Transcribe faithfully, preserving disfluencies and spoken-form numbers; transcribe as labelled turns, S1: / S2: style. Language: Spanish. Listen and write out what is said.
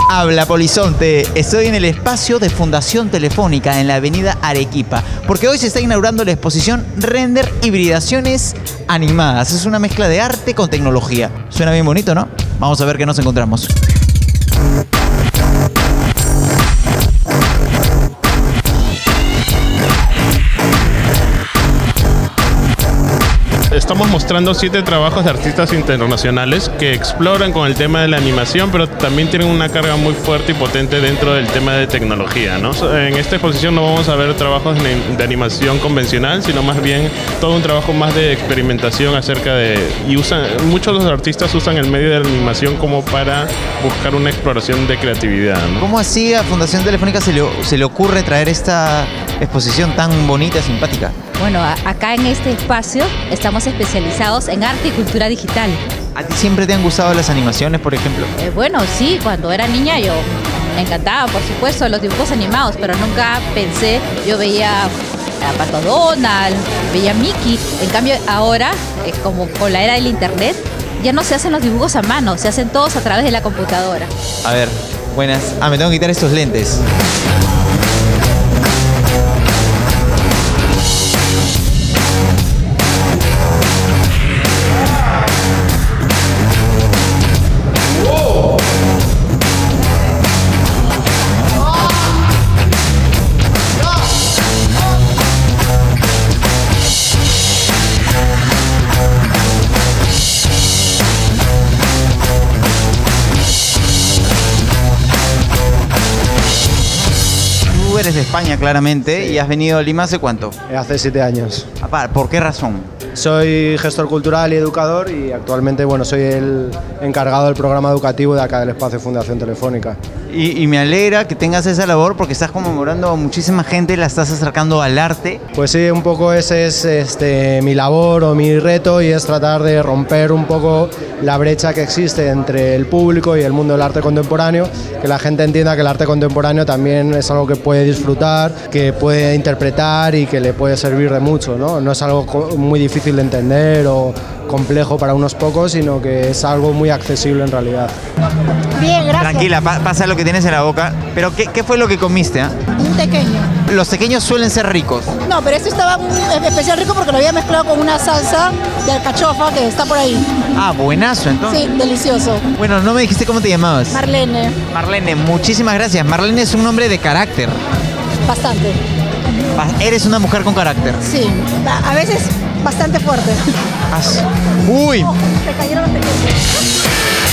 S1: Habla Polizonte, estoy en el espacio de Fundación Telefónica en la avenida Arequipa, porque hoy se está inaugurando la exposición Render Hibridaciones Animadas. Es una mezcla de arte con tecnología. Suena bien bonito, ¿no? Vamos a ver qué nos encontramos.
S2: Estamos mostrando siete trabajos de artistas internacionales que exploran con el tema de la animación, pero también tienen una carga muy fuerte y potente dentro del tema de tecnología, ¿no? En esta exposición no vamos a ver trabajos de animación convencional, sino más bien todo un trabajo más de experimentación acerca de... Y usan, muchos de los artistas usan el medio de la animación como para buscar una exploración de creatividad, ¿no?
S1: ¿Cómo así a Fundación Telefónica se le, se le ocurre traer esta exposición tan bonita, simpática?
S3: Bueno, a, acá en este espacio estamos especializados en arte y cultura digital.
S1: ¿A ti siempre te han gustado las animaciones, por ejemplo?
S3: Eh, bueno, sí, cuando era niña yo me encantaba, por supuesto, los dibujos animados, pero nunca pensé, yo veía a Pato Donald, veía a Mickey. En cambio, ahora, eh, como con la era del internet, ya no se hacen los dibujos a mano, se hacen todos a través de la computadora.
S1: A ver, buenas. Ah, me tengo que quitar estos lentes. Tú eres de España, claramente, sí. Y has venido a Lima ¿hace cuánto?
S4: Hace siete años.
S1: ¿Por qué razón?
S4: Soy gestor cultural y educador y actualmente bueno, soy el encargado del programa educativo de acá del espacio Fundación Telefónica.
S1: Y, y me alegra que tengas esa labor porque estás conmemorando a muchísima gente, la estás acercando al arte.
S4: Pues sí, un poco ese es este, mi labor o mi reto, y es tratar de romper un poco la brecha que existe entre el público y el mundo del arte contemporáneo, que la gente entienda que el arte contemporáneo también es algo que puede disfrutar, que puede interpretar y que le puede servir de mucho, ¿no? No es algo muy difícil de entender o complejo para unos pocos, sino que es algo muy accesible en realidad.
S5: Bien, gracias.
S1: Tranquila, pa pasa lo que tienes en la boca. Pero ¿qué, qué fue lo que comiste? ¿eh?
S5: Un pequeño.
S1: Los pequeños suelen ser ricos.
S5: No, pero este estaba especial rico porque lo había mezclado con una salsa de alcachofa que está por ahí.
S1: Ah, buenazo entonces.
S5: Sí, delicioso.
S1: Bueno, no me dijiste cómo te llamabas.
S5: Marlene.
S1: Marlene, muchísimas gracias. Marlene es un nombre de carácter.
S5: Bastante.
S1: Eres una mujer con carácter.
S5: Sí, a veces bastante fuerte.
S1: Uy.
S5: Oh, te cayeron los pequeños.